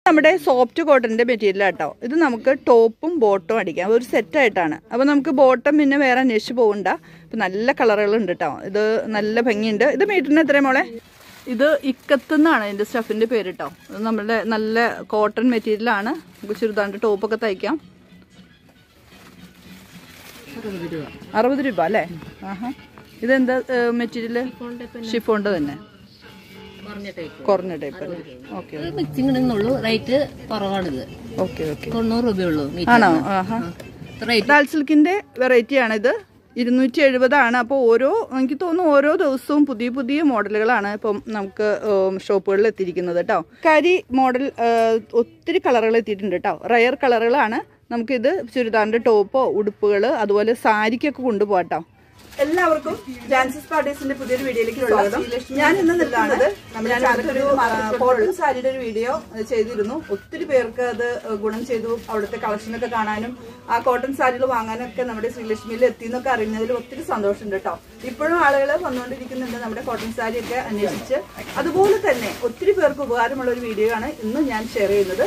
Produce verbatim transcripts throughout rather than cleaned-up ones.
നമ്മുടെ soft കോട്ടന്റെ material ആട്ടോ. ഇത് നമുക്ക് ടോപ്പും ബോട്ടും അടിക്കാം, ഒരു സെറ്റായിട്ടാണ്. അപ്പോൾ നമുക്ക് ബോട്ടം പിന്നെ വേറെ അന്വേഷിച്ച് പോകണ്ട. ഇപ്പം നല്ല കളറുകളുണ്ട് കേട്ടോ. ഇത് നല്ല ഭംഗിയുണ്ട്. ഇത് മീറ്ററിന് എത്രയും മോളെ? ഇത് ഇക്കത്തുനിന്നാണ് ഇതിൻ്റെ സ്റ്റഫിൻ്റെ പേര് കേട്ടോ. ഇത് നമ്മുടെ നല്ല കോട്ടൺ മെറ്റീരിയലാണ്. നമുക്ക് ചുരിദാറിൻ്റെ ടോപ്പൊക്കെ തയ്ക്കാം. അറുപത് രൂപ അല്ലേ? ആഹാ. ഇതെന്താ മെറ്റീരിയൽ? ഷിഫോണിൻ്റെ തന്നെ കുറഞ്ഞ ടൈപ്പ് അല്ലേ? ഓക്കെ റേറ്റ് കുറവാണിത്. ഓക്കെ ഓക്കെ തൊണ്ണൂറ് രൂപയുള്ളൂ. ആണോ? ആഹാ. ഡാൽ സിൽക്കിൻ്റെ വെറൈറ്റിയാണിത്. ഇരുന്നൂറ്റി എഴുപതാണ്. അപ്പോൾ ഓരോ എനിക്ക് തോന്നുന്നു ഓരോ ദിവസവും പുതിയ പുതിയ മോഡലുകളാണ് ഇപ്പം നമുക്ക് ഷോപ്പുകളിൽ എത്തിയിരിക്കുന്നത് കേട്ടോ. കരി മോഡൽ ഒത്തിരി കളറുകൾ എത്തിയിട്ടുണ്ട് കേട്ടോ. റയർ കളറുകളാണ്. നമുക്കിത് ചുരിദാറിൻ്റെ ടോപ്പോ ഉടുപ്പുകൾ അതുപോലെ സാരിക്കൊക്കെ കൊണ്ടുപോകാം കേട്ടോ. എല്ലാവർക്കും ജാൻസിസ് പാർട്ടീസിന്റെ പുതിയൊരു വീഡിയോയിലേക്ക് സ്വാഗതം. ഞാൻ ഇന്ന് നിൽക്കുന്നത് നമ്മുടെ അടുത്തൊരു കോട്ടൺ സാരിയുടെ ഒരു വീഡിയോ ചെയ്തിരുന്നു. ഒത്തിരി പേർക്ക് അത് ഗുണം ചെയ്തു. അവിടുത്തെ കളക്ഷനൊക്കെ കാണാനും ആ കോട്ടൺ സാരികൾ വാങ്ങാനൊക്കെ നമ്മുടെ ശ്രീലക്ഷ്മിയിൽ എത്തിയെന്നൊക്കെ അറിഞ്ഞതിൽ ഒത്തിരി സന്തോഷമുണ്ട് കേട്ടോ. ഇപ്പോഴും ആളുകൾ വന്നുകൊണ്ടിരിക്കുന്നുണ്ട് നമ്മുടെ കോട്ടൺ സാരിയൊക്കെ അന്വേഷിച്ച്. അതുപോലെ തന്നെ ഒത്തിരി പേർക്ക് ഉപകാരമുള്ള ഒരു വീഡിയോ ആണ് ഇന്ന് ഞാൻ ഷെയർ ചെയ്യുന്നത്.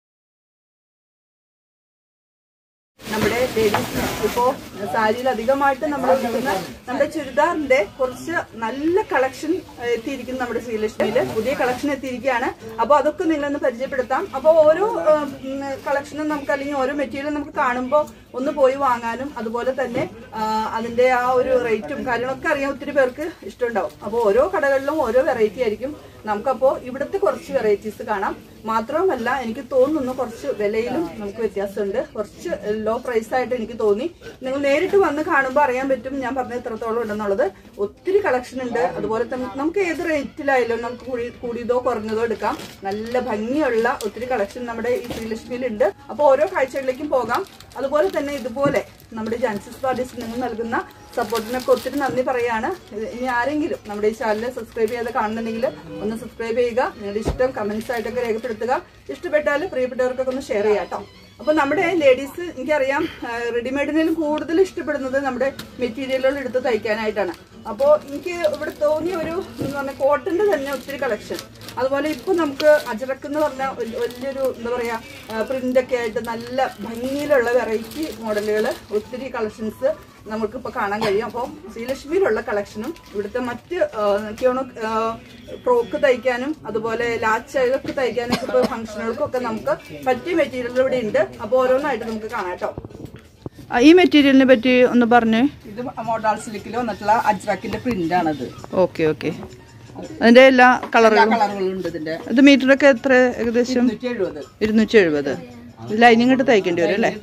നമ്മുടെ ലേഡീസ് ഇപ്പോൾ സാരിയിൽ അധികമായിട്ട് നമ്മൾ എടുക്കുന്ന നമ്മുടെ ചുരിദാറിന്റെ കുറച്ച് നല്ല കളക്ഷൻ എത്തിയിരിക്കുന്നു നമ്മുടെ ശ്രീലക്ഷ്മിയിൽ. പുതിയ കളക്ഷൻ എത്തിയിരിക്കുകയാണ്. അപ്പോൾ അതൊക്കെ നിങ്ങളൊന്ന് പരിചയപ്പെടുത്താം. അപ്പോൾ ഓരോ കളക്ഷനും നമുക്ക് അല്ലെങ്കിൽ ഓരോ മെറ്റീരിയലും നമുക്ക് കാണുമ്പോൾ ഒന്ന് പോയി വാങ്ങാനും അതുപോലെ തന്നെ അതിന്റെ ആ ഒരു റേറ്റും കാര്യങ്ങളൊക്കെ അറിയാൻ ഒത്തിരി പേർക്ക് ഇഷ്ടമുണ്ടാവും. അപ്പോൾ ഓരോ കടകളിലും ഓരോ വെറൈറ്റി ആയിരിക്കും. നമുക്കപ്പോൾ ഇവിടുത്തെ കുറച്ച് വെറൈറ്റീസ് കാണാം. മാത്രവുമല്ല എനിക്ക് തോന്നുന്നു കുറച്ച് വിലയിലും നമുക്ക് വ്യത്യാസമുണ്ട്. കുറച്ച് ലോ പ്രൈസ് ആയിട്ട് എനിക്ക് തോന്നി. നിങ്ങൾ നേരിട്ട് വന്ന് കാണുമ്പോൾ അറിയാൻ പറ്റും ഞാൻ പറഞ്ഞ എത്രത്തോളം ഉണ്ടെന്നുള്ളത്. ഒത്തിരി കളക്ഷൻ ഉണ്ട്. അതുപോലെ തന്നെ നമുക്ക് ഏത് റേറ്റിലായാലും നമുക്ക് കൂടി കൂടിയതോ കുറഞ്ഞതോ എടുക്കാം. നല്ല ഭംഗിയുള്ള ഒത്തിരി കളക്ഷൻ നമ്മുടെ ഈ ശ്രീലക്ഷ്മിയിലുണ്ട്. അപ്പോൾ ഓരോ കാഴ്ചകളിലേക്കും പോകാം. അതുപോലെ തന്നെ ഇതുപോലെ നമ്മുടെ ജാൻസിസ് പാർട്ടീസ് നിങ്ങൾ നൽകുന്ന സപ്പോർട്ടിനൊക്കെ ഒത്തിരി നന്ദി പറയാണ്. ഇനി ആരെങ്കിലും നമ്മുടെ ഈ ചാനൽ സബ്സ്ക്രൈബ് ചെയ്യാതെ കാണുന്നുണ്ടെങ്കിൽ ഒന്ന് സബ്സ്ക്രൈബ് ചെയ്യുക. നിങ്ങളുടെ ഇഷ്ടം കമന്റ്സ് ആയിട്ടൊക്കെ രേഖപ്പെടുത്തുക. ഇഷ്ടപ്പെട്ടാൽ പ്രിയപ്പെട്ടവർക്കൊക്കെ ഒന്ന് ഷെയർ ചെയ്യാം കേട്ടോ. അപ്പൊ നമ്മുടെ ലേഡീസ് എനിക്കറിയാം റെഡിമെയ്ഡിനും കൂടുതൽ ഇഷ്ടപ്പെടുന്നത് നമ്മുടെ മെറ്റീരിയലുകൾ എടുത്ത് തയ്ക്കാനായിട്ടാണ്. അപ്പോൾ എനിക്ക് ഇവിടെ തോന്നിയ ഒരു എന്ന് പറഞ്ഞാൽ കോട്ടന്റെ തന്നെ ഒത്തിരി കളക്ഷൻ. അതുപോലെ ഇപ്പൊ നമുക്ക് അജറക്ക് എന്ന് പറഞ്ഞ വലിയൊരു എന്താ പറയാ പ്രിന്റൊക്കെ ആയിട്ട് നല്ല ഭംഗിയിലുള്ള വെറൈറ്റി മോഡലുകൾ ഒത്തിരി കളക്ഷൻസ് നമുക്കിപ്പോൾ കാണാൻ കഴിയും. അപ്പോൾ ശ്രീലക്ഷ്മിയിലുള്ള കളക്ഷനും ഇവിടുത്തെ മറ്റ് എനിക്കാണ് ഫ്രോക്ക് തയ്ക്കാനും അതുപോലെ ലാച്ച് ഇതൊക്കെ തയ്ക്കാനൊക്കെ ഇപ്പോൾ ഫംഗ്ഷനുകൾക്കൊക്കെ നമുക്ക് പറ്റിയ മെറ്റീരിയൽ ഇവിടെ ഉണ്ട്. അപ്പോൾ ഓരോന്നായിട്ട് നമുക്ക് കാണാം കേട്ടോ. ഈ മെറ്റീരിയലിനെ പറ്റി ഒന്ന് പറഞ്ഞേ. ഇത് മോഡൽ സിൽക്കിൽ വന്നിട്ടുള്ള അജ്രക്കിന്റെ പ്രിന്റ് ആണത്. Okay okay. അതിന്റെ എല്ലാ കളറുകളും കളറുകളുണ്ട് ഇതിന്റെ. ഇത് മീറ്ററൊക്കെ എത്ര? ഏകദേശം ഇരുന്നൂറ്റി എഴുപത്. ലൈനിങ് ഇട്ട് തയ്ക്കേണ്ടി വരും അല്ലേ?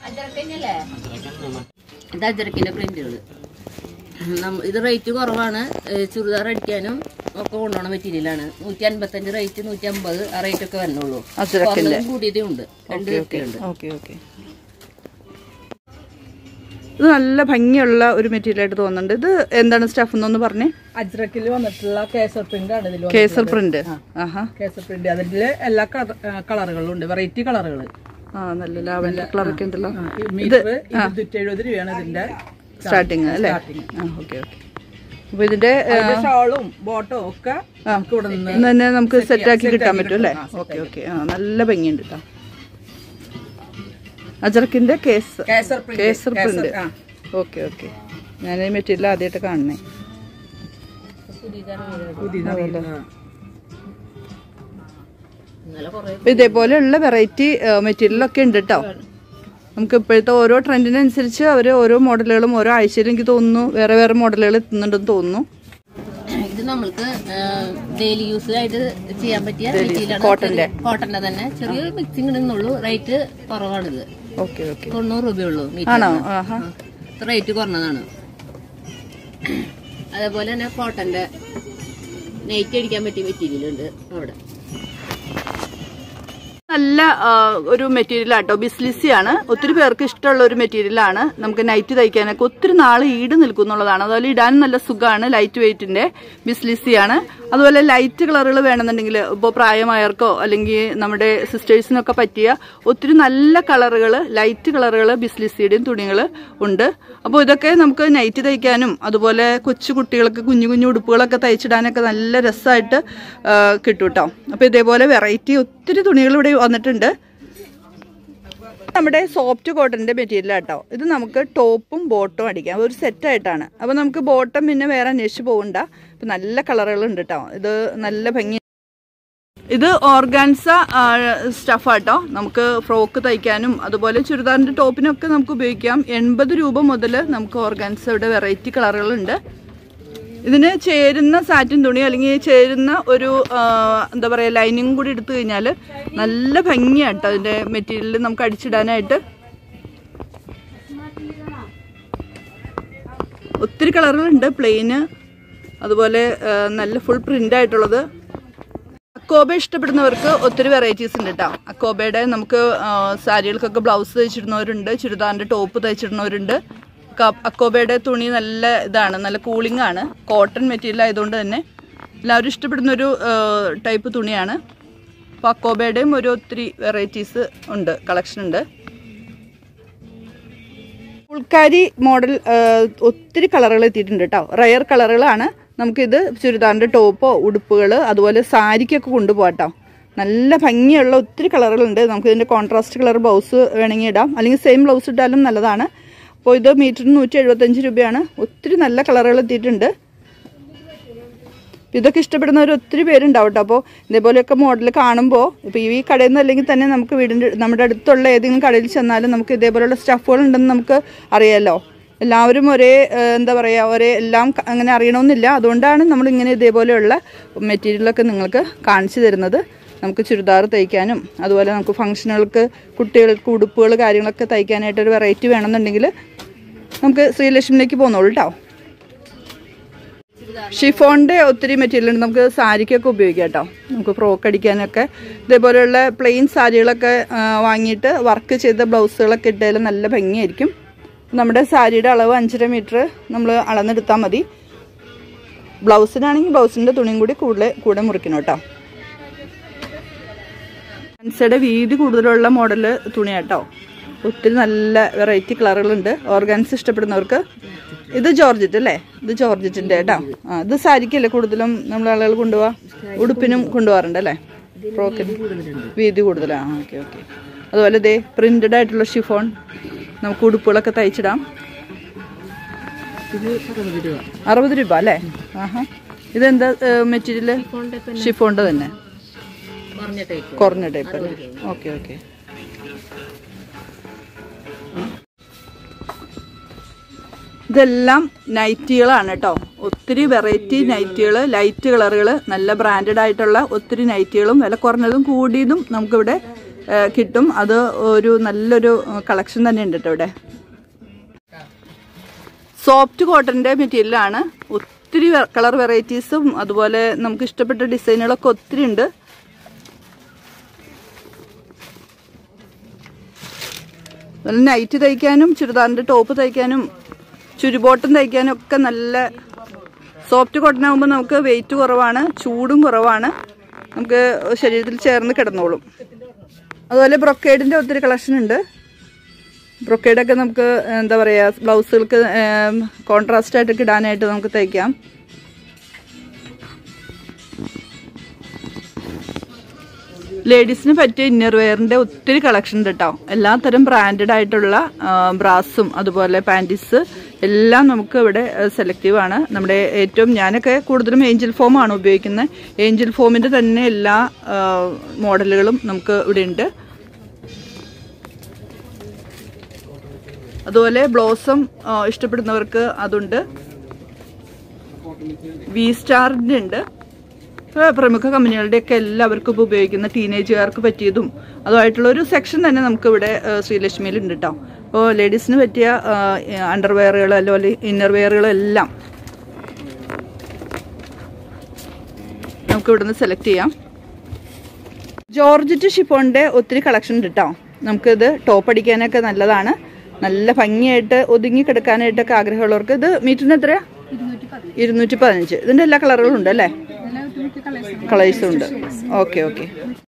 ഇത് അജറക്കിന്റെ പ്രിന്റുകൾ. ഇത് റേറ്റ് കുറവാണ്. ചുരിദാർ അടിക്കാനും ഒക്കെ കൊണ്ടുപോകണ മെറ്റീരിയലാണ്. നൂറ്റി അൻപത്തഞ്ച് റേറ്റ് നൂറ്റി അമ്പത് ആ റേറ്റ് ഒക്കെ വരണുള്ളൂ. കൂടിയതേ ഉണ്ട്. രണ്ട് ഉണ്ട്. Okay okay. ഇത് നല്ല ഭംഗിയുള്ള ഒരു മെറ്റീരിയൽ ആയിട്ട് തോന്നുന്നുണ്ട്. ഇത് എന്താണ് സ്റ്റഫ് എന്നൊന്ന് പറഞ്ഞേ. അജ്രക്കിൽ വന്നിട്ടുള്ള കേസർ പ്രിന്റ് ആണ് ഇതിൽ. കേസർ പ്രിന്റ്. ആഹാ. കേസർ പ്രിന്റ്. അതിന്റെ എല്ലാ കളറുകളും ഉണ്ട്. വെറൈറ്റി കളറുകൾ. ആ നല്ല ലാവൻഡർ കളറൊക്കെ ഉണ്ടല്ലോ. ഇരുന്നൂറ്റി എഴുപത് രൂപയാണ് ഇതിന്റെ സ്റ്റാർട്ടിങ് അല്ലേ? Okay okay. അപ്പൊ ഇതിന്റെ ഷോളും ബോട്ടോ ഒക്കെ തന്നെ നമുക്ക് സെറ്റ് ആക്കി കിട്ടാൻ പറ്റും അല്ലേ? Okay okay. ആ നല്ല ഭംഗിയുണ്ട് കേട്ടോ. അജറക്കിന്റെ കേസ് കേസർ പ്രിന്റ്. Okay okay. ഞാൻ ഈ മെറ്റീരിയൽ ആദ്യമായിട്ട് കാണണേ. ഇതേപോലെയുള്ള വെറൈറ്റി മെറ്റീരിയലൊക്കെ ഉണ്ട് കേട്ടോ. നമുക്ക് ഇപ്പോഴത്തെ ഓരോ ട്രെൻഡിനനുസരിച്ച് അവർ ഓരോ മോഡലുകളും ഓരോ ആഴ്ചയിൽ എനിക്ക് തോന്നുന്നു വേറെ വേറെ മോഡലുകൾ എത്തുന്നുണ്ടെന്ന് തോന്നുന്നു. ഇത് നമ്മൾക്ക് ഡെയിലി യൂസ് ആയിട്ട് ചെയ്യാൻ പറ്റിയ കോട്ടന്റെ കോട്ടന്റെ തന്നെ ചെറിയൊരു മിക്സിംഗ് ഉണ്ടെന്നുള്ളൂ. റേറ്റ് കുറവാണിത്. Okay okay. തൊണ്ണൂറ് രൂപയുള്ളൂ. ആണോ? റേറ്റ് കുറഞ്ഞതാണ്. അതേപോലെ തന്നെ കോട്ടന്റെ നെയ്റ്റ് അടിക്കാൻ പറ്റിയ മെറ്റീരിയൽ ഉണ്ട് അവിടെ. നല്ല ഒരു മെറ്റീരിയൽ ആട്ടോ. ബിസ്ലിസിയാണ്. ഒത്തിരി പേർക്ക് ഇഷ്ടമുള്ള ഒരു മെറ്റീരിയലാണ്. നമുക്ക് നൈറ്റ് തയ്ക്കാനൊക്കെ ഒത്തിരി നാൾ ഈട് നിൽക്കുന്നുള്ളതാണ്. അതുപോലെ ഇടാനും നല്ല സുഖമാണ്. ലൈറ്റ് വെയിറ്റിന്റെ ബിസ്ലിസിയാണ്. അതുപോലെ ലൈറ്റ് കളറുകൾ വേണമെന്നുണ്ടെങ്കിൽ ഇപ്പോൾ പ്രായമായവർക്കോ അല്ലെങ്കിൽ നമ്മുടെ സിസ്റ്റേഴ്സിനൊക്കെ പറ്റിയ ഒത്തിരി നല്ല കളറുകൾ ലൈറ്റ് കളറുകൾ ബിസ്ലിസിയുടെയും തുണികൾ ഉണ്ട്. അപ്പോൾ ഇതൊക്കെ നമുക്ക് നൈറ്റ് തയ്ക്കാനും അതുപോലെ കൊച്ചു കുട്ടികൾക്ക് കുഞ്ഞു കുഞ്ഞു ഉടുപ്പുകളൊക്കെ തയ്ച്ചിടാനൊക്കെ നല്ല രസമായിട്ട് കിട്ടും കേട്ടോ. അപ്പോൾ ഇതേപോലെ വെറൈറ്റി ഒത്തിരി തുണികൾ ഇവിടെ വന്നിട്ടുണ്ട്. നമ്മുടെ സോഫ്റ്റ് കോട്ടൻ്റെ മെറ്റീരിയൽ കേട്ടോ. ഇത് നമുക്ക് ടോപ്പും ബോട്ടും അടിക്കാം, ഒരു സെറ്റായിട്ടാണ്. അപ്പോൾ നമുക്ക് ബോട്ടം പിന്നെ വേറെ അന്വേഷിച്ച് പോകണ്ട. അപ്പം നല്ല കളറുകളുണ്ട് കേട്ടോ. ഇത് നല്ല ഭംഗി. ഇത് ഓർഗാൻസ സ്റ്റഫാട്ടോ. നമുക്ക് ഫ്രോക്ക് തയ്ക്കാനും അതുപോലെ ചുരിദാറിൻ്റെ ടോപ്പിനൊക്കെ നമുക്ക് ഉപയോഗിക്കാം. എൺപത് രൂപ മുതൽ നമുക്ക് ഓർഗാൻസയുടെ വെറൈറ്റി കളറുകളുണ്ട്. ഇതിന് ചേരുന്ന സാറ്റിൻ തുണി അല്ലെങ്കിൽ ചേരുന്ന ഒരു എന്താ പറയുക ലൈനിങ് കൂടി എടുത്തു കഴിഞ്ഞാൽ നല്ല ഭംഗിയാട്ടോ അതിൻ്റെ മെറ്റീരിയൽ നമുക്ക് അടിച്ചിടാനായിട്ട്. ഒത്തിരി കളറുകളുണ്ട്, പ്ലെയിന് അതുപോലെ നല്ല ഫുൾ പ്രിൻ്റ് ആയിട്ടുള്ളത്. അക്കോബ ഇഷ്ടപ്പെടുന്നവർക്ക് ഒത്തിരി വെറൈറ്റീസ് ഉണ്ട് കേട്ടോ. അക്കോബയുടെ നമുക്ക് സാരികൾക്കൊക്കെ ബ്ലൗസ് തയ്ച്ചിടുന്നവരുണ്ട്, ചുരിദാറിൻ്റെ ടോപ്പ് തയ്ച്ചിടുന്നവരുണ്ട്. അക്കോബയുടെ തുണി നല്ല ഇതാണ്, നല്ല കൂളിംഗ് ആണ്, കോട്ടൺ മെറ്റീരിയൽ ആയതുകൊണ്ട് തന്നെ എല്ലാവരും ഇഷ്ടപ്പെടുന്നൊരു ടൈപ്പ് തുണിയാണ്. അപ്പോൾ അക്കോബയുടെയും ഒരു ഒത്തിരി വെറൈറ്റീസ് ഉണ്ട്, കളക്ഷൻ ഉണ്ട്. ഫുൾക്കാരി മോഡൽ ഒത്തിരി കളറുകൾ എത്തിയിട്ടുണ്ട് കേട്ടോ. റയർ കളറുകളാണ്. നമുക്കിത് ചുരിദാറിൻ്റെ ടോപ്പോ ഉടുപ്പുകൾ അതുപോലെ സാരിക്കൊക്കെ കൊണ്ടുപോകാം കേട്ടോ. നല്ല ഭംഗിയുള്ള ഒത്തിരി കളറുകളുണ്ട്. നമുക്കിതിൻ്റെ കോൺട്രാസ്റ്റ് കളർ ബ്ലൗസ് വേണമെങ്കിൽ ഇടാം, അല്ലെങ്കിൽ സെയിം ബ്ലൗസ് ഇട്ടാലും നല്ലതാണ്. അപ്പോൾ ഇത് മീറ്ററിന് നൂറ്റി എഴുപത്തഞ്ച് രൂപയാണ്. ഒത്തിരി നല്ല കളറുകൾ എത്തിയിട്ടുണ്ട്. ഇതൊക്കെ ഇഷ്ടപ്പെടുന്നവർ ഒത്തിരി പേരുണ്ടാവും കേട്ടോ. അപ്പോൾ ഇതേപോലെയൊക്കെ മോഡൽ കാണുമ്പോൾ ഇപ്പോൾ ഈ കടയിൽ നിന്ന് അല്ലെങ്കിൽ തന്നെ നമുക്ക് വീടിൻ്റെ നമ്മുടെ അടുത്തുള്ള ഏതെങ്കിലും കടയിൽ ചെന്നാലും നമുക്ക് ഇതേപോലെയുള്ള സ്റ്റഫുകൾ ഉണ്ടെന്ന് നമുക്ക് അറിയാമല്ലോ. എല്ലാവരും ഒരേ എന്താ പറയുക ഒരേ എല്ലാം അങ്ങനെ അറിയണമെന്നില്ല. അതുകൊണ്ടാണ് നമ്മളിങ്ങനെ ഇതേപോലെയുള്ള മെറ്റീരിയലൊക്കെ നിങ്ങൾക്ക് കാണിച്ചു തരുന്നത്. നമുക്ക് ചുരിദാർ തയ്ക്കാനും അതുപോലെ നമുക്ക് ഫംഗ്ഷനുകൾക്ക് കുട്ടികൾക്ക് ഉടുപ്പുകൾ കാര്യങ്ങളൊക്കെ തയ്ക്കാനായിട്ടൊരു വെറൈറ്റി വേണമെന്നുണ്ടെങ്കിൽ നമുക്ക് ശ്രീലക്ഷ്മിയിലേക്ക് പോകുന്നുള്ളൂ കേട്ടോ. ഷിഫോണിൻ്റെ ഒത്തിരി മെറ്റീരിയൽ ഉണ്ട്. നമുക്ക് സാരിക്കൊക്കെ ഉപയോഗിക്കാം കേട്ടോ. നമുക്ക് ഫ്രോക്ക് അടിക്കാനൊക്കെ ഇതേപോലെയുള്ള പ്ലെയിൻ സാരികളൊക്കെ വാങ്ങിയിട്ട് വർക്ക് ചെയ്ത ബ്ലൗസുകളൊക്കെ ഇട്ടാലും നല്ല ഭംഗിയായിരിക്കും. നമ്മുടെ സാരിയുടെ അളവ് അഞ്ചര മീറ്റർ നമ്മൾ അളന്നെടുത്താൽ മതി. ബ്ലൗസിനാണെങ്കിൽ ബ്ലൗസിൻ്റെ തുണിയും കൂടി കൂടുതൽ കൂടെ മുറിക്കണം കേട്ടോ. ഓർഗാൻസയുടെ വീതി കൂടുതലുള്ള മോഡൽ തുണിയാട്ടോ. ഒത്തിരി നല്ല വെറൈറ്റി കളറുകളുണ്ട്. ഓർഗാൻസ് ഇഷ്ടപ്പെടുന്നവർക്ക് ഇത് ജോർജറ്റ് അല്ലേ, ഇത് ജോർജറ്റിൻ്റെ കേട്ടോ. ആ ഇത് സാരിക്കല്ലേ കൂടുതലും നമ്മൾ ആളുകൾ കൊണ്ടുപോവാ, ഉടുപ്പിനും കൊണ്ടുപോകാറുണ്ട് അല്ലേ. ഫ്രോക്കിന് വീതി കൂടുതലാണ്. Okay okay. അതുപോലെ ഇതേ പ്രിന്റഡ് ആയിട്ടുള്ള ഷിഫോൺ നമുക്ക് ഉടുപ്പുകളൊക്കെ തയ്ച്ചിടാം. അറുപത് രൂപ അല്ലേ. ആഹാ. ഇതെന്താ മെറ്റീരിയൽ? ഷിഫോണിൻ്റെ തന്നെ കുറഞ്ഞ ടൈപ്പ് അല്ലേ. Okay okay. ഇതെല്ലാം നൈറ്റികളാണ് കേട്ടോ. ഒത്തിരി വെറൈറ്റി നൈറ്റികൾ, ലൈറ്റ് കളറുകൾ, നല്ല ബ്രാൻഡഡ് ആയിട്ടുള്ള ഒത്തിരി നൈറ്റികളും വില കുറഞ്ഞതും കൂടിയതും നമുക്കിവിടെ കിട്ടും. അത് ഒരു നല്ലൊരു കളക്ഷൻ തന്നെ ഉണ്ട് കേട്ടോ ഇവിടെ. സോഫ്റ്റ് കോട്ടൻ്റെ മെറ്റീരിയലാണ്. ഒത്തിരി കളർ വെറൈറ്റീസും അതുപോലെ നമുക്ക് ഇഷ്ടപ്പെട്ട ഡിസൈനുകളൊക്കെ ഒത്തിരി ഉണ്ട്. നല്ല നൈറ്റ് തയ്ക്കാനും ചുരിദാറിൻ്റെ ടോപ്പ് തയ്ക്കാനും ചുരിബോട്ടം തയ്ക്കാനും ഒക്കെ നല്ല സോഫ്റ്റ് കോട്ടൺ ആകുമ്പോൾ നമുക്ക് വെയിറ്റ് കുറവാണ്, ചൂടും കുറവാണ്, നമുക്ക് ശരീരത്തിൽ ചേർന്ന് കിടന്നോളും. അതുപോലെ ബ്രൊക്കേഡിൻ്റെ ഒത്തിരി കളക്ഷൻ ഉണ്ട്. ബ്രൊക്കേഡൊക്കെ നമുക്ക് എന്താ പറയുക ബ്ലൗസുകൾക്ക് കോൺട്രാസ്റ്റ് ആയിട്ടൊക്കെ ഇടാനായിട്ട് നമുക്ക് തയ്ക്കാം. ലേഡീസിന് പറ്റിയ ഇന്നർ വെയറിൻ്റെ ഒത്തിരി കളക്ഷൻ ഉണ്ട് കേട്ടോ. എല്ലാത്തരം ബ്രാൻഡഡ് ആയിട്ടുള്ള ബ്രാസും അതുപോലെ പാൻറ്റീസ് എല്ലാം നമുക്ക് ഇവിടെ സെലക്റ്റീവ് ആണ്. നമ്മുടെ ഏറ്റവും ഞാനൊക്കെ കൂടുതലും ഏഞ്ചൽ ഫോമാണ് ഉപയോഗിക്കുന്നത്. ഏഞ്ചൽ ഫോമിൻ്റെ തന്നെ എല്ലാ മോഡലുകളും നമുക്ക് ഇവിടെ ഉണ്ട്. അതുപോലെ ബ്ലോസം ഇഷ്ടപ്പെടുന്നവർക്ക് അതുണ്ട്. വി സ്റ്റാറിൻ്റെ ഉണ്ട്. പ്രമുഖ കമ്പനികളുടെയൊക്കെ എല്ലാവർക്കും ഇപ്പോൾ ഉപയോഗിക്കുന്ന ടീനേജുകാർക്ക് പറ്റിയതും അതുമായിട്ടുള്ള ഒരു സെക്ഷൻ തന്നെ നമുക്ക് ഇവിടെ ശ്രീലക്ഷ്മിയിൽ ഉണ്ട് കേട്ടോ. അപ്പോൾ ലേഡീസിന് പറ്റിയ അണ്ടർവെയറുകൾ അതുപോലെ ഇന്നർ വെയറുകളും എല്ലാം നമുക്ക് ഇവിടെ നിന്ന് സെലക്ട് ചെയ്യാം. ജോർജറ്റ് ഷിഫോണിൻ്റെ ഒത്തിരി കളക്ഷൻ ഉണ്ട് കേട്ടോ. നമുക്കിത് ടോപ്പ് അടിക്കാനൊക്കെ നല്ലതാണ്. നല്ല ഭംഗിയായിട്ട് ഒതുങ്ങി കിടക്കാനായിട്ടൊക്കെ ആഗ്രഹമുള്ളവർക്ക് ഇത് മീറ്ററിന് എത്രയാ? ഇരുന്നൂറ്റി പതിനഞ്ച്. ഇതിൻ്റെ എല്ലാ കളറുകളും ഉണ്ട് അല്ലേ? കളേഴ്സും ഉണ്ട്. Okay okay.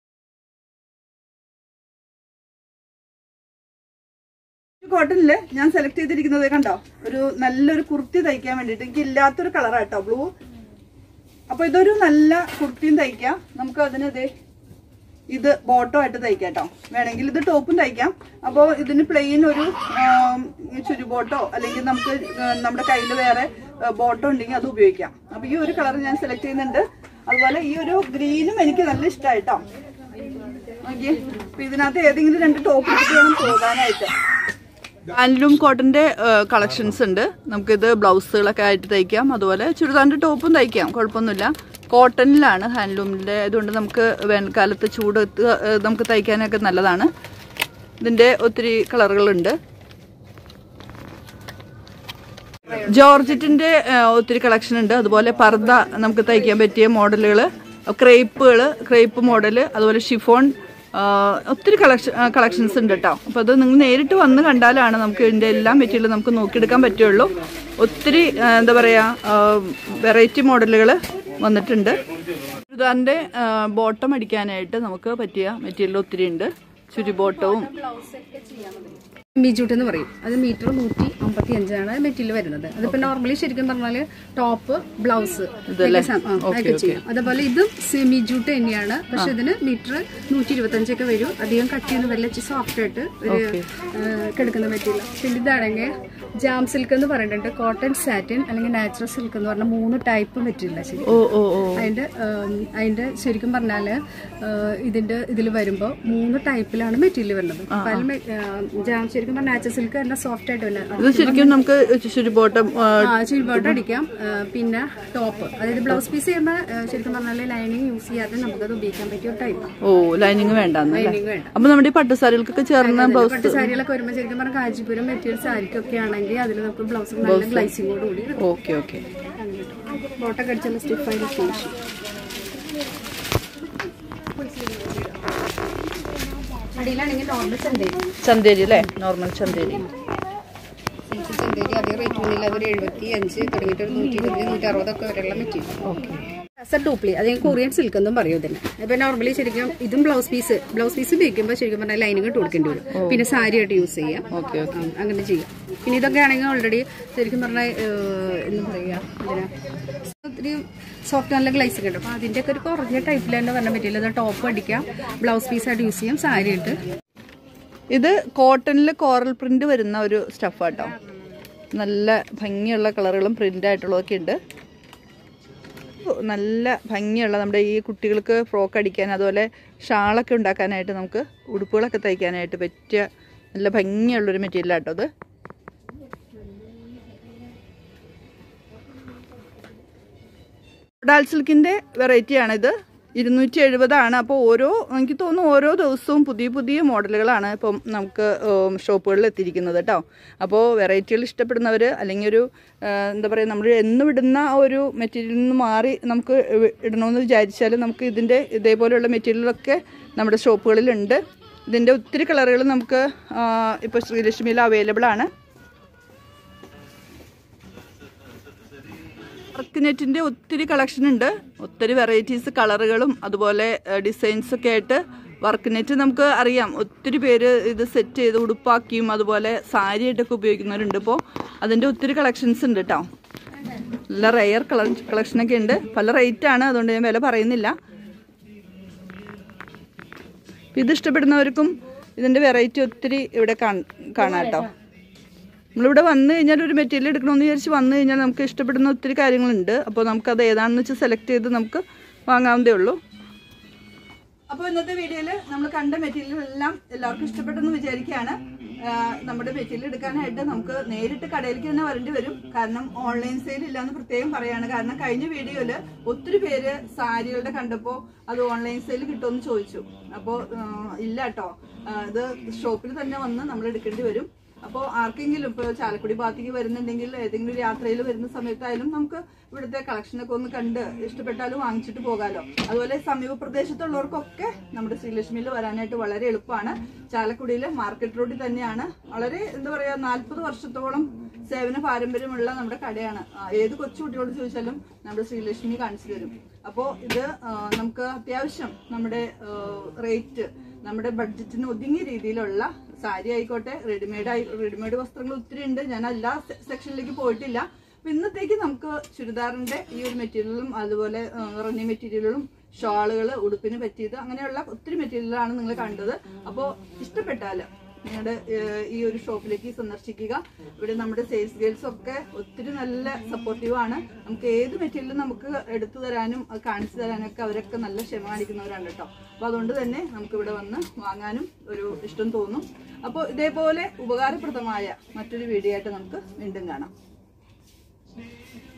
കോട്ടണില് ഞാൻ സെലക്ട് ചെയ്തിരിക്കുന്നത് കണ്ടോ, ഒരു നല്ലൊരു കുർത്തി തയ്ക്കാൻ വേണ്ടിയിട്ട് എനിക്ക് ഇല്ലാത്തൊരു കളറാട്ടോ ബ്ലൂ. അപ്പൊ ഇതൊരു നല്ല കുർത്തിയും തയ്ക്കാം. നമുക്ക് അതിന് ഇതേ ഇത് ബോട്ടോ ആയിട്ട് തയ്ക്കാം കേട്ടോ. വേണമെങ്കിൽ ഇത് ടോപ്പും തയ്ക്കാം. അപ്പോൾ ഇതിന് പ്ലെയിൻ ഒരു ചുരി ബോട്ടോ അല്ലെങ്കിൽ നമുക്ക് നമ്മുടെ കയ്യിൽ വേറെ ബോട്ടോ ഉണ്ടെങ്കിൽ അത് ഉപയോഗിക്കാം. അപ്പൊ ഈ ഒരു കളർ ഞാൻ സെലക്ട് ചെയ്യുന്നുണ്ട്. അതുപോലെ ഈ ഒരു ഗ്രീനും എനിക്ക് നല്ല ഇഷ്ടമായിട്ടോ. നോക്കിയേ, അപ്പൊ ഇതിനകത്ത് ഏതെങ്കിലും രണ്ട് ടോപ്പ് എടുത്ത് വേണം പോകാനായിട്ട്. ഹാൻഡ്ലൂം കോട്ടന്റെ കളക്ഷൻസ് ഉണ്ട്. നമുക്കിത് ബ്ലൗസുകളൊക്കെ ആയിട്ട് തയ്ക്കാം. അതുപോലെ ചുരിദാറിന്റെ ടോപ്പും തയ്ക്കാം, കുഴപ്പമൊന്നുമില്ല. കോട്ടണിലാണ് ഹാൻഡ്ലൂമിന്റെ, അതുകൊണ്ട് നമുക്ക് വേനൽക്കാലത്ത് ചൂട് നമുക്ക് തയ്ക്കാനൊക്കെ നല്ലതാണ്. ഇതിന്റെ ഒത്തിരി കളറുകളുണ്ട്. ജോർജറ്റിന്റെ ഒത്തിരി കളക്ഷൻ ഉണ്ട്. അതുപോലെ പർദ്ദ നമുക്ക് തയ്ക്കാൻ പറ്റിയ മോഡലുകൾ, ക്രേപ്പുകൾ, ക്രേപ്പ് മോഡല്, അതുപോലെ ഷിഫോൺ, ഒത്തിരി കളക്ഷൻ കളക്ഷൻസ് ഉണ്ട് കേട്ടോ. അപ്പോൾ അത് നിങ്ങൾ നേരിട്ട് വന്ന് കണ്ടാലാണ് നമുക്ക് ഇതിൻ്റെ എല്ലാ മെറ്റീരിയലും നമുക്ക് നോക്കിയെടുക്കാൻ പറ്റുള്ളൂ. ഒത്തിരി എന്താ പറയുക വെറൈറ്റി മോഡലുകൾ വന്നിട്ടുണ്ട്. ചുരിദാറിൻ്റെ ബോട്ടം അടിക്കാനായിട്ട് നമുക്ക് പറ്റിയ മെറ്റീരിയൽ ഒത്തിരി ഉണ്ട്. ചുരി ബോട്ടവും മിജൂട്ട് എന്ന് പറയും. അത് മീറ്റർ നൂറ്റി അമ്പത്തി അഞ്ചാണ് മെറ്റീരിയൽ വരുന്നത്. അതിപ്പോ നോർമലി ശരിക്കും പറഞ്ഞാല് ടോപ്പ് ബ്ലൗസ് ഒക്കെ ചെയ്യും. അതേപോലെ ഇതും മിജൂട്ട് തന്നെയാണ്. പക്ഷെ ഇതിന് മീറ്റർ നൂറ്റി ഇരുപത്തി അഞ്ചൊക്കെ വരും. അധികം കട്ട് ചെയ്യുന്ന വല്ല സോഫ്റ്റ് ആയിട്ട് ഒരു കിടക്കുന്ന മെറ്റീരിയൽ. പിന്നെ ഇതാണെങ്കിൽ ജാം സിൽക്ക് എന്ന് പറയുന്നുണ്ട്, കോട്ടൺ സാറ്റിൻ അല്ലെങ്കിൽ നാച്ചുറൽ സിൽക്ക് എന്ന് പറഞ്ഞ മൂന്ന് ടൈപ്പ് മെറ്റീരിയൽ. ശരി, അതിന്റെ അതിന്റെ ശരിക്കും പറഞ്ഞാല് ഇതിന്റെ ഇതിൽ വരുമ്പോ മൂന്ന് ടൈപ്പിലാണ് മെറ്റീരിയൽ വരുന്നത്. പല ജാം ശരിക്കും പറഞ്ഞാൽ നാച്ചുറൽ സിൽക്ക് തന്നെ സോഫ്റ്റ് ആയിട്ട് വരുന്നത്. ശരിക്കും നമുക്ക് ചുരിബോട്ടം ചുരിബോട്ടം അടിക്കാം. പിന്നെ ടോപ്പ്, അതായത് ബ്ലൗസ് പീസ് ചെയ്യുമ്പോൾ ശരിക്കും പറഞ്ഞാൽ ലൈനിങ് യൂസ് ചെയ്യാതെ നമുക്കത് ഉപയോഗിക്കാൻ പറ്റിയ ടൈപ്പ്. ഓ, ലൈനിങ് വേണ്ട. ലൈനിങ് വേണ്ട. അപ്പൊ നമ്മുടെ പട്ടുസാരികൾക്കൊക്കെ ചേർന്ന ബ്ലൗസ്, പട്ടുസാരികളൊക്കെ വരുമ്പോൾ ശരിക്കും പറഞ്ഞാൽ കാഞ്ചീപുരം മെറ്റീരിയൽ സാരിക്കൊക്കെ ആണെങ്കിൽ അതിൽ നമുക്ക് ബ്ലൗസ് നല്ല ഗ്ലൈസിങ്ങോട് കൂടി. Okay okay. ബോട്ടം കടിച്ചുള്ള സ്റ്റിഫായിട്ട് ഫിനിഷ്. അടിയിലാണെങ്കിൽ നോർമൽ ചന്തേരി. ചന്തേരി അല്ലേ? നോർമൽ ചന്തേരി. ചന്തേരി അതേ റേറ്റ് ഉണ്ടെങ്കിൽ അതൊരു എഴുപത്തി അഞ്ച് തുടങ്ങിയിട്ട് ഒരു നൂറ്റി ഇരുപത് നൂറ്റി അറുപതൊക്കെ വരെയുള്ള മെറ്റീരിയൽ. ഓക്കെ. ഡൂപ്ലി, അത് കൊറിയൻ സിൽക്ക് എന്നും പറയും ഇതിന്. ഇപ്പൊ നോർമലി ശരിക്കും ഇതും ബ്ലൗസ് പീസ് ബ്ലൗസ് പീസ് ഉപയോഗിക്കുമ്പോൾ ശരിക്കും പറഞ്ഞാൽ ലൈനിങ് ഇട്ട് കൊടുക്കേണ്ടി വരും. പിന്നെ സാരി ആയിട്ട് യൂസ് ചെയ്യാം. അങ്ങനെ ചെയ്യാം. പിന്നെ ഇതൊക്കെ ആണെങ്കിൽ ഓൾറെഡി ശരിക്കും പറഞ്ഞാൽ എന്താ പറയുക, ഇതിന് ഒത്തിരി സോഫ്റ്റ് നല്ല ഗ്ലൈസിങ് ഉണ്ട്. അപ്പൊ അതിന്റെ ഒക്കെ ഒരു കുറഞ്ഞ ടൈപ്പിൽ തന്നെ പറഞ്ഞ മെറ്റീരിയൽ. അത് ടോപ്പ് അടിക്കാം, ബ്ലൗസ് പീസ് ആയിട്ട് യൂസ് ചെയ്യാം, സാരി ഇട്ട്. ഇത് കോട്ടണിൽ കോറൽ പ്രിന്റ് വരുന്ന ഒരു സ്റ്റഫാട്ടോ. നല്ല ഭംഗിയുള്ള കളറുകളും പ്രിന്റ് ആയിട്ടുള്ളതൊക്കെ ഉണ്ട്. നല്ല ഭംഗിയുള്ള നമ്മുടെ ഈ കുട്ടികൾക്ക് ഫ്രോക്ക് അടിക്കാൻ, അതുപോലെ ഷാളൊക്കെ ഉണ്ടാക്കാനായിട്ട്, നമുക്ക് ഉടുപ്പുകളൊക്കെ തയ്ക്കാനായിട്ട് പറ്റിയ നല്ല ഭംഗിയുള്ളൊരു മെറ്റീരിയൽ ആട്ടോ അത്. ഡാൽ സിൽക്കിൻ്റെ വെറൈറ്റിയാണിത്. ഇരുന്നൂറ്റി എഴുപതാണ്. അപ്പോൾ ഓരോ എനിക്ക് തോന്നുന്നു ഓരോ ദിവസവും പുതിയ പുതിയ മോഡലുകളാണ് ഇപ്പം നമുക്ക് ഷോപ്പുകളിൽ എത്തിയിരിക്കുന്നത് കേട്ടോ. അപ്പോൾ വെറൈറ്റികൾ ഇഷ്ടപ്പെടുന്നവർ, അല്ലെങ്കിൽ ഒരു എന്താ പറയുക, നമ്മൾ എന്നും ഇടുന്ന ഒരു മെറ്റീരിയലിൽ നിന്ന് മാറി നമുക്ക് ഇടണമെന്ന് വിചാരിച്ചാൽ നമുക്ക് ഇതിൻ്റെ ഇതേപോലെയുള്ള മെറ്റീരിയലൊക്കെ നമ്മുടെ ഷോപ്പുകളിലുണ്ട്. ഇതിൻ്റെ ഒത്തിരി കളറുകൾ നമുക്ക് ഇപ്പോൾ ശ്രീലക്ഷ്മിയിൽ അവൈലബിൾ ആണ്. വർക്ക് നെറ്റിൻ്റെ ഒത്തിരി കളക്ഷൻ ഉണ്ട്. ഒത്തിരി വെറൈറ്റീസ് കളറുകളും അതുപോലെ ഡിസൈൻസൊക്കെ ആയിട്ട് വർക്ക് നെറ്റ് നമുക്ക് അറിയാം. ഒത്തിരി പേര് ഇത് സെറ്റ് ചെയ്ത് ഉടുപ്പാക്കിയും അതുപോലെ സാരി ആയിട്ടൊക്കെ ഉപയോഗിക്കുന്നവരുണ്ട്. ഇപ്പോൾ അതിൻ്റെ ഒത്തിരി കളക്ഷൻസ് ഉണ്ട് കേട്ടോ. നല്ല റെയർ കളർ കളക്ഷനൊക്കെ ഉണ്ട്. പല റേറ്റാണ്, അതുകൊണ്ട് ഞാൻ വില പറയുന്നില്ല. ഇത് ഇഷ്ടപ്പെടുന്നവർക്കും ഇതിൻ്റെ വെറൈറ്റി ഒത്തിരി ഇവിടെ കാണാം കേട്ടോ. നമ്മളിവിടെ വന്നു കഴിഞ്ഞാൽ ഒരു മെറ്റീരിയൽ എടുക്കണമെന്ന് വിചാരിച്ച് വന്നു കഴിഞ്ഞാൽ നമുക്ക് ഇഷ്ടപ്പെടുന്ന ഒത്തിരി കാര്യങ്ങളുണ്ട്. അപ്പോൾ നമുക്കത് ഏതാണെന്ന് വെച്ച് സെലക്ട് ചെയ്ത് നമുക്ക് വാങ്ങാവുന്നതേ ഉള്ളൂ. അപ്പോൾ ഇന്നത്തെ വീഡിയോയിൽ നമ്മൾ കണ്ട മെറ്റീരിയലെല്ലാം എല്ലാവർക്കും ഇഷ്ടപ്പെട്ടെന്ന് വിചാരിക്കുകയാണ്. നമ്മുടെ മെറ്റീരിയൽ എടുക്കാനായിട്ട് നമുക്ക് നേരിട്ട് കടയിലേക്ക് തന്നെ വരേണ്ടി വരും. കാരണം ഓൺലൈൻ സെയിൽ ഇല്ലാന്ന് പ്രത്യേകം പറയാണ്. കാരണം കഴിഞ്ഞ വീഡിയോയിൽ ഒത്തിരി പേര് സാരികളുടെ കണ്ടപ്പോൾ അത് ഓൺലൈൻ സെയിൽ കിട്ടുമെന്ന് ചോദിച്ചു. അപ്പോൾ ഇല്ല കേട്ടോ, ഇത് ഷോപ്പിൽ തന്നെ വന്ന് നമ്മൾ എടുക്കേണ്ടി വരും. അപ്പോൾ ആർക്കെങ്കിലും ഇപ്പോൾ ചാലക്കുടി ഭാഗത്തേക്ക് വരുന്നുണ്ടെങ്കിൽ, ഏതെങ്കിലും യാത്രയിൽ വരുന്ന സമയത്തായാലും നമുക്ക് ഇവിടുത്തെ കളക്ഷനൊക്കെ ഒന്ന് കണ്ട് ഇഷ്ടപ്പെട്ടാലും വാങ്ങിച്ചിട്ട് പോകാമല്ലോ. അതുപോലെ സമീപ പ്രദേശത്തുള്ളവർക്കൊക്കെ നമ്മുടെ ശ്രീലക്ഷ്മിയിൽ വരാനായിട്ട് വളരെ എളുപ്പമാണ്. ചാലക്കുടിയിലെ മാർക്കറ്റ് റോഡിൽ തന്നെയാണ്. വളരെ എന്താ പറയുക, നാൽപ്പത് വർഷത്തോളം സേവന പാരമ്പര്യമുള്ള നമ്മുടെ കടയാണ്. ഏത് കൊച്ചുകുട്ടിയോട് ചോദിച്ചാലും നമ്മുടെ ശ്രീലക്ഷ്മി കാണിച്ചു തരും. അപ്പോൾ ഇത് നമുക്ക് അത്യാവശ്യം നമ്മുടെ റേറ്റ്, നമ്മുടെ ബഡ്ജറ്റിന് ഒതുങ്ങിയ രീതിയിലുള്ള സാരി ആയിക്കോട്ടെ, റെഡിമെയ്ഡ് ആയി റെഡിമെയ്ഡ് വസ്ത്രങ്ങൾ ഒത്തിരി ഉണ്ട്. ഞാൻ എല്ലാ സെക്ഷനിലേക്ക് പോയിട്ടില്ല. അപ്പൊ ഇന്നത്തേക്ക് നമുക്ക് ചുരിദാറിന്റെ ഈ ഒരു മെറ്റീരിയലും അതുപോലെ റണ്ണി മെറ്റീരിയലുകളും ഷാളുകള് ഉടുപ്പിന് പറ്റിയത് അങ്ങനെയുള്ള ഒത്തിരി മെറ്റീരിയലാണ് നിങ്ങൾ കണ്ടത്. അപ്പോൾ ഇഷ്ടപ്പെട്ടാല് നിങ്ങളുടെ ഈ ഒരു ഷോപ്പിലേക്ക് സന്ദർശിക്കുക. ഇവിടെ നമ്മുടെ സെയിൽസ് ഗേൾസ് ഒക്കെ ഒത്തിരി നല്ല സപ്പോർട്ടീവ് ആണ്. നമുക്ക് ഏത് മെറ്റീരിയലും നമുക്ക് എടുത്തു തരാനും അത് കാണിച്ചു തരാനും ഒക്കെ അവരൊക്കെ നല്ല ക്ഷമ കാണിക്കുന്നവരാണ് കേട്ടോ. അപ്പൊ അതുകൊണ്ട് തന്നെ നമുക്ക് ഇവിടെ വന്ന് വാങ്ങാനും ഒരു ഇഷ്ടം തോന്നും. അപ്പോൾ ഇതേപോലെ ഉപകാരപ്രദമായ മറ്റൊരു വീഡിയോ ആയിട്ട് നമുക്ക് വീണ്ടും കാണാം.